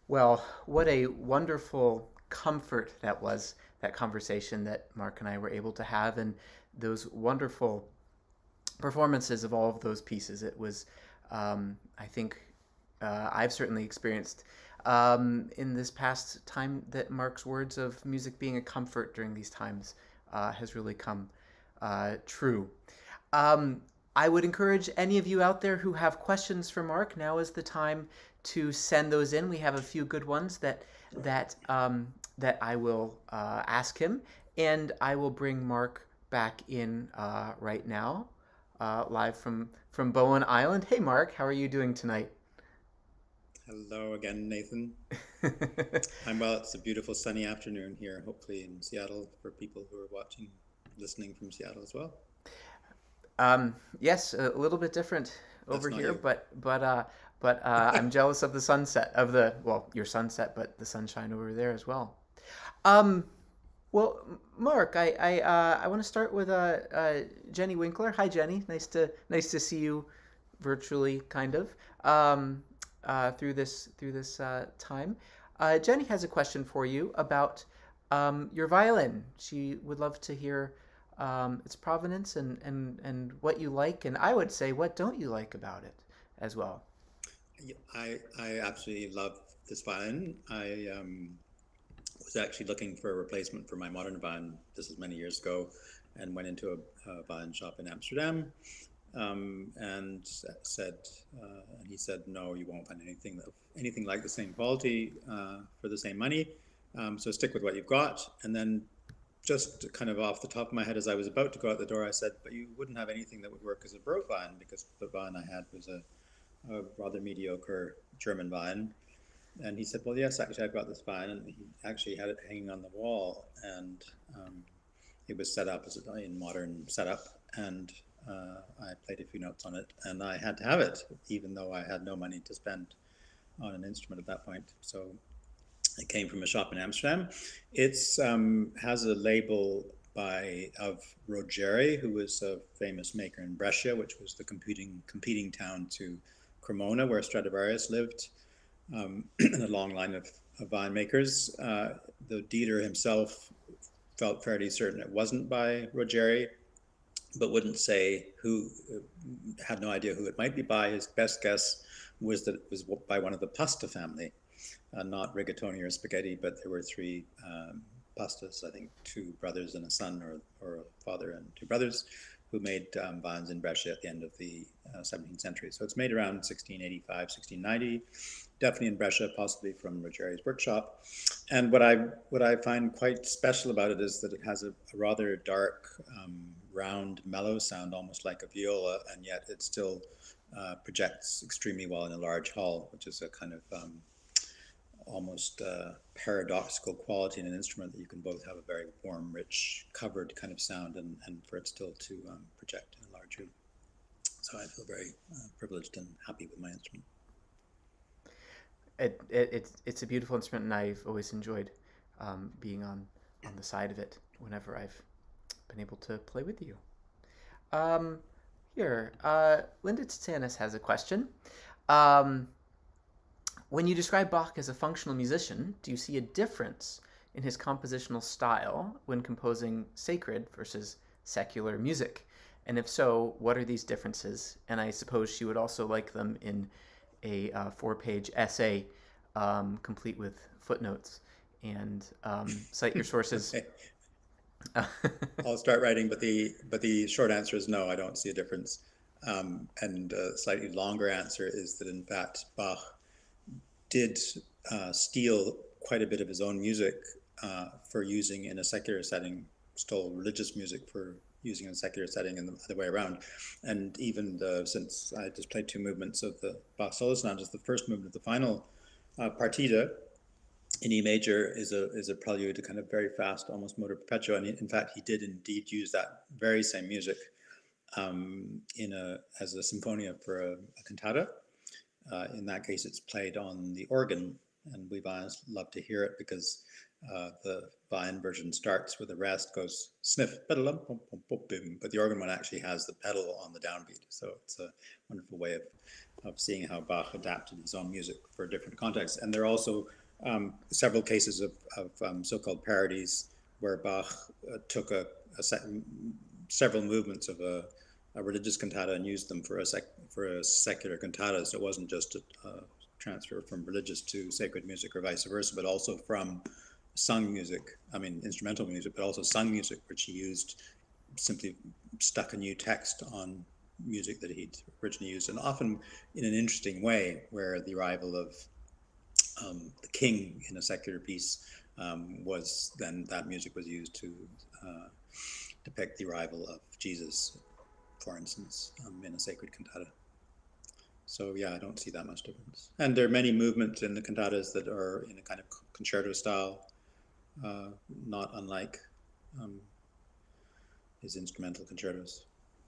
Well, what a wonderful comfort that was, that conversation that Mark and I were able to have, and those wonderful performances of all of those pieces. It was, um, I think, uh, I've certainly experienced um, in this past time that Mark's words of music being a comfort during these times uh, has really come uh, true. Um, I would encourage any of you out there who have questions for Mark, now is the time to send those in. We have a few good ones that that um, that I will uh, ask him, and I will bring Mark back in uh, right now, uh, live from from Bowen Island. Hey, Mark, how are you doing tonight? Hello again, Nathan. I'm well. It's a beautiful sunny afternoon here, hopefully in Seattle, for people who are watching, listening from Seattle as well. Um, yes, a little bit different over here, you. but but uh, but uh, I'm jealous of the sunset of the well, your sunset, but the sunshine over there as well. Um, well, Mark, I I uh, I want to start with uh, uh, Jenny Winkler. Hi, Jenny. Nice to nice to see you virtually, kind of, um, uh, through this through this uh, time. Uh, Jenny has a question for you about um, your violin. She would love to hear um, its provenance and, and, and what you like, and I would say, what don't you like about it as well? I, I absolutely love this violin. I um, was actually looking for a replacement for my modern violin. This is many years ago, and went into a, a violin shop in Amsterdam, um, and said, uh, and he said, no, you won't find anything anything like the same quality uh, for the same money. Um, so stick with what you've got. And then, just kind of off the top of my head, as I was about to go out the door, I said, but you wouldn't have anything that would work as a Baroque violin, because the violin I had was a, a rather mediocre German violin. And he said, well, yes, actually, I've got this violin. And he actually had it hanging on the wall, and um, it was set up as a in modern setup. And uh, I played a few notes on it, and I had to have it, even though I had no money to spend on an instrument at that point. So it came from a shop in Amsterdam. It's um, has a label by of Rogeri, who was a famous maker in Brescia, which was the competing competing town to Cremona, where Stradivarius lived, um, in a long line of, of violin makers. Uh, the dealer himself felt fairly certain it wasn't by Rogeri, but wouldn't say who, had no idea who it might be by. His best guess was that it was by one of the Pasta family. Uh, not rigatoni or spaghetti, but there were three um, pastas, I think two brothers and a son, or, or a father and two brothers, who made um, violins in Brescia at the end of the uh, seventeenth century. So it's made around sixteen eighty-five, sixteen ninety, definitely in Brescia, possibly from Rogeri's workshop. And what I what I find quite special about it is that it has a, a rather dark, um, round, mellow sound, almost like a viola, and yet it still uh, projects extremely well in a large hall, which is a kind of um, almost uh, paradoxical quality in an instrument, that you can both have a very warm, rich, covered kind of sound, and, and for it still to um, project in a large room. So I feel very uh, privileged and happy with my instrument. It, it it's it's a beautiful instrument, and I've always enjoyed um, being on on the side of it whenever I've been able to play with you. Um, here, uh, Linda Titanis has a question. Um, When you describe Bach as a functional musician, do you see a difference in his compositional style when composing sacred versus secular music? And if so, what are these differences? And I suppose she would also like them in a uh, four-page essay, um, complete with footnotes, and um, cite your sources. I'll start writing, but the but the short answer is no, I don't see a difference. Um, and a slightly longer answer is that, in fact, Bach did uh, steal quite a bit of his own music uh, for using in a secular setting, stole religious music for using in a secular setting, and the other way around. And even the, since I just played two movements of the Bach solo sonatas, the first movement of the final uh, partita in E major is a is a prelude to kind of very fast, almost moto perpetuo. And in fact, he did indeed use that very same music um, in a as a symphonia for a, a cantata. Uh, in that case, it's played on the organ, and we violinists love to hear it because uh, the violin version starts with a rest, goes sniff, pedalum, but the organ one actually has the pedal on the downbeat. So it's a wonderful way of of seeing how Bach adapted his own music for different contexts. And there are also um, several cases of, of um, so-called parodies where Bach uh, took a, a set, several movements of a, a religious cantata and used them for a sec, for a secular cantata. So it wasn't just a, a transfer from religious to sacred music or vice versa, but also from sung music, I mean instrumental music, but also sung music, which he used, simply stuck a new text on music that he'd originally used, and often in an interesting way, where the arrival of um, the king in a secular piece um, was then that music was used to uh, depict the arrival of Jesus, for instance, um, in a sacred cantata. So yeah, I don't see that much difference. And there are many movements in the cantatas that are in a kind of concerto style, uh, not unlike um, his instrumental concertos.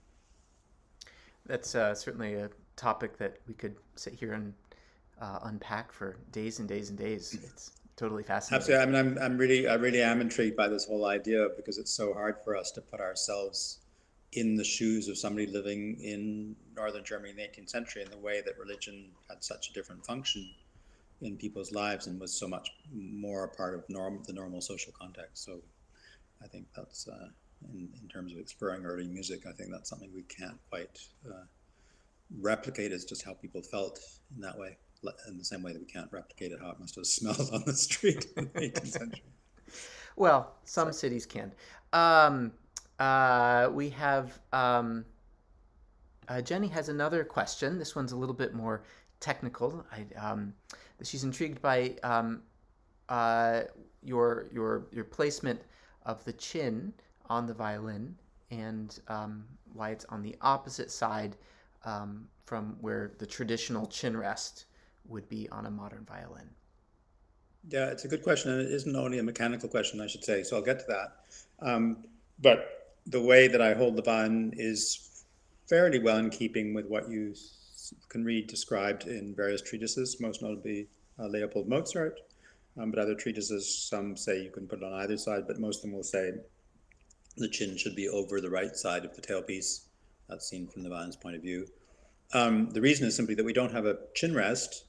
That's uh, certainly a topic that we could sit here and uh, unpack for days and days and days. It's totally fascinating. Absolutely. I mean, I'm, I'm really, I really am intrigued by this whole idea, because it's so hard for us to put ourselves in the shoes of somebody living in northern Germany in the eighteenth century, in the way that religion had such a different function in people's lives and was so much more a part of norm, the normal social context. So I think that's, uh, in, in terms of exploring early music, I think that's something we can't quite uh, replicate, is just how people felt in that way, in the same way that we can't replicate how it must have smelled on the street in the eighteenth century. Well, some so. cities can. Um, uh, we have, um, uh, Jenny has another question. This one's a little bit more technical. I, um, she's intrigued by um, uh, your your your placement of the chin on the violin, and um, why it's on the opposite side um, from where the traditional chin rest would be on a modern violin. Yeah, it's a good question, and it isn't only a mechanical question, I should say, so I'll get to that. Um, but the way that I hold the violin is fairly well in keeping with what you can read described in various treatises, most notably uh, Leopold Mozart, um, but other treatises, some say you can put it on either side, but most of them will say the chin should be over the right side of the tailpiece. That's seen from the violin's point of view. Um, the reason is simply that we don't have a chin rest,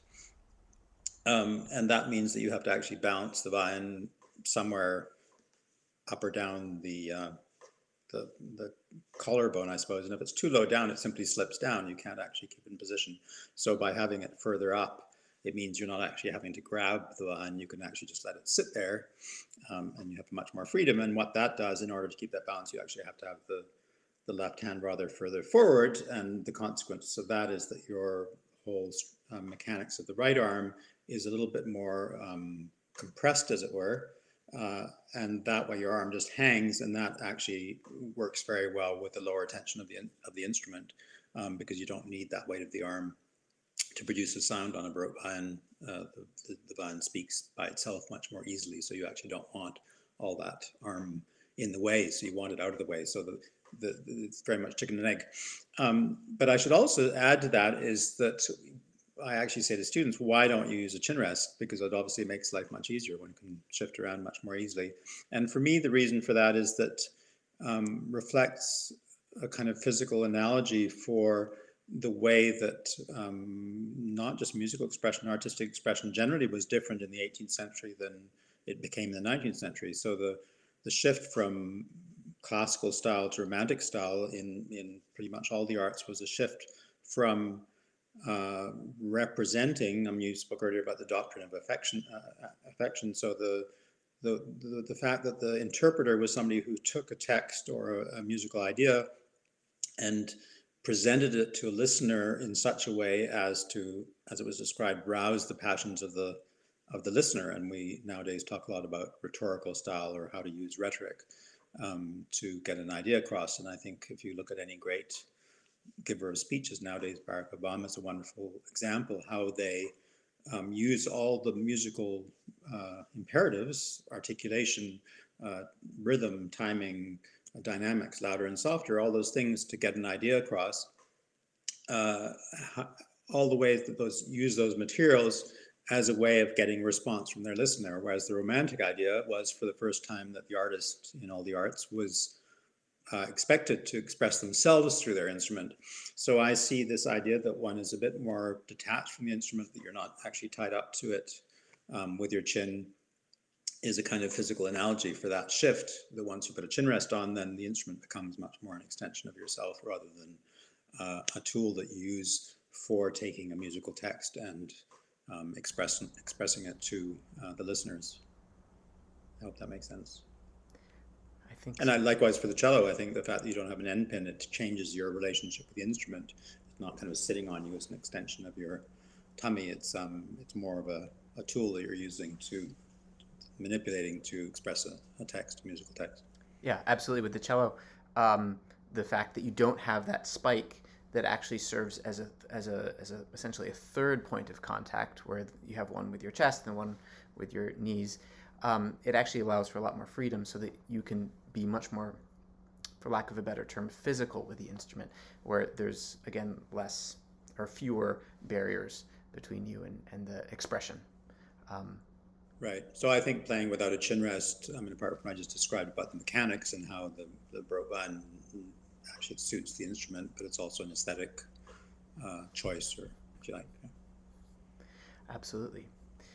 um, and that means that you have to actually balance the violin somewhere up or down the, uh, the, the collarbone, I suppose. And if it's too low down, it simply slips down. You can't actually keep it in position. So by having it further up, it means you're not actually having to grab the violin. You can actually just let it sit there, um, and you have much more freedom. And what that does, in order to keep that balance, you actually have to have the, the left hand rather further forward. And the consequence of that is that your whole uh, mechanics of the right arm is a little bit more um, compressed, as it were. Uh, and that way your arm just hangs, and that actually works very well with the lower tension of the, of the instrument, um, because you don't need that weight of the arm to produce a sound on a baroque violin. Uh, the, the, the violin speaks by itself much more easily, so you actually don't want all that arm in the way, so you want it out of the way. So the, the, the it's very much chicken and egg. Um, but I should also add to that is that I actually say to students, why don't you use a chin rest? Because it obviously makes life much easier. One can shift around much more easily. And for me, the reason for that is that um, reflects a kind of physical analogy for the way that um, not just musical expression, artistic expression generally was different in the eighteenth century than it became in the nineteenth century. So the, the shift from classical style to romantic style in, in pretty much all the arts was a shift from uh, representing, I mean, you spoke earlier about the doctrine of affection, uh, affection. So the, the, the, the fact that the interpreter was somebody who took a text or a, a musical idea and presented it to a listener in such a way as to, as it was described, rouse the passions of the of the listener. And we nowadays talk a lot about rhetorical style, or how to use rhetoric um, to get an idea across. And I think if you look at any great giver of speeches nowadays, Barack Obama is a wonderful example how they um, use all the musical uh, imperatives, articulation, uh, rhythm, timing, dynamics, louder and softer, all those things to get an idea across. Uh, all the ways that those use those materials as a way of getting response from their listener, whereas the romantic idea was, for the first time, that the artist in all the arts was uh, expected to express themselves through their instrument. So I see this idea that one is a bit more detached from the instrument, that you're not actually tied up to it um, with your chin, is a kind of physical analogy for that shift, that once you put a chin rest on, then the instrument becomes much more an extension of yourself rather than uh, a tool that you use for taking a musical text and um, express, expressing it to uh, the listeners. I hope that makes sense. I think and so. I, likewise for the cello, I think the fact that you don't have an end pin, it changes your relationship with the instrument. It's not kind of sitting on you as an extension of your tummy. It's um, it's more of a, a tool that you're using to manipulating to express a, a text, a musical text. Yeah, absolutely. With the cello, um, the fact that you don't have that spike that actually serves as a as a as a essentially a third point of contact, where you have one with your chest and one with your knees. Um, it actually allows for a lot more freedom, so that you can be much more, for lack of a better term, physical with the instrument, where there's again less or fewer barriers between you and, and the expression. Um, Right. So I think playing without a chin rest, I mean, apart from what I just described about the mechanics and how the, the Bowen actually suits the instrument, but it's also an aesthetic uh, choice, or if you like. Yeah. Absolutely.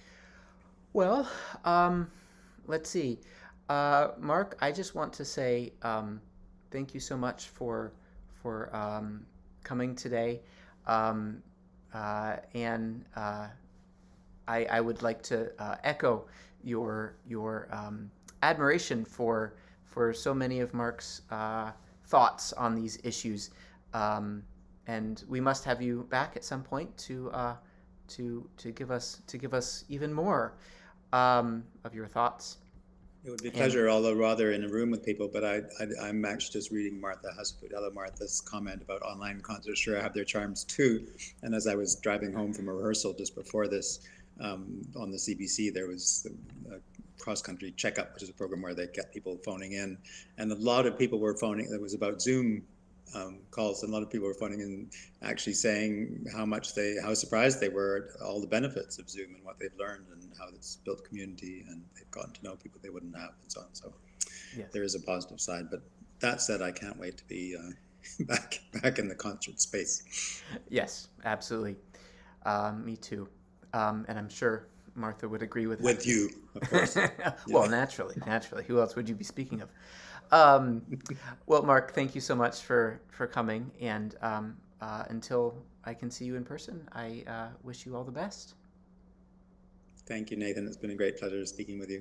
Well, um, let's see. Uh, Marc, I just want to say um, thank you so much for for um, coming today. Um, uh, and uh, I, I would like to uh, echo your your um, admiration for for so many of Marc's uh, thoughts on these issues, um, and we must have you back at some point to uh, to to give us to give us even more um, of your thoughts. It would be a pleasure, and, although rather in a room with people. But I, I I'm actually just reading Martha Hasselfoot, hello Martha's comment about online concerts. Sure, have their charms too. And as I was driving home from a rehearsal just before this. Um, on the C B C, there was a cross-country checkup, which is a program where they get people phoning in, and a lot of people were phoning. It was about Zoom um, calls, and a lot of people were phoning in, actually saying how much they, how surprised they were at all the benefits of Zoom and what they've learned and how it's built community, and they've gotten to know people they wouldn't have, and so on. So yes. There is a positive side, but that said, I can't wait to be uh, back back in the concert space. Yes, absolutely. Uh, me too. Um, and I'm sure Martha would agree with with that. you, of course. Well, yeah. naturally, naturally. Who else would you be speaking of? Um, well, Marc, thank you so much for for coming. And um, uh, until I can see you in person, I uh, wish you all the best. Thank you, Nathan. It's been a great pleasure speaking with you.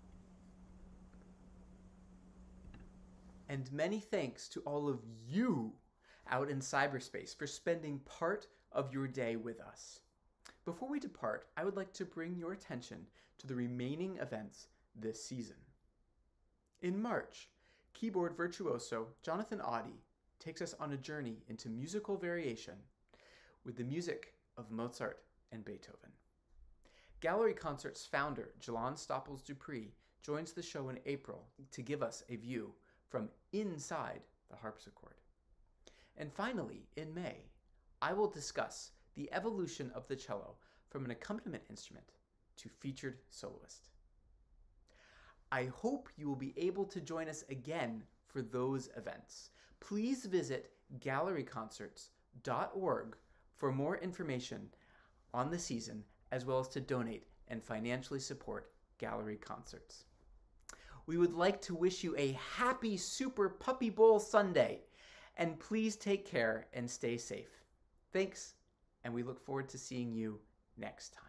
And many thanks to all of you out in cyberspace for spending part of your day with us. Before we depart, I would like to bring your attention to the remaining events this season. In March, keyboard virtuoso Jonathan Oddie takes us on a journey into musical variation with the music of Mozart and Beethoven. Gallery Concerts founder Jillon Stoppels Dupree joins the show in April to give us a view from inside the harpsichord. And finally, in May, I will discuss the evolution of the cello from an accompaniment instrument to featured soloist. I hope you will be able to join us again for those events. Please visit gallery concerts dot org for more information on the season, as well as to donate and financially support Gallery Concerts. We would like to wish you a happy Super Puppy Bowl Sunday, and please take care and stay safe. Thanks. And we look forward to seeing you next time.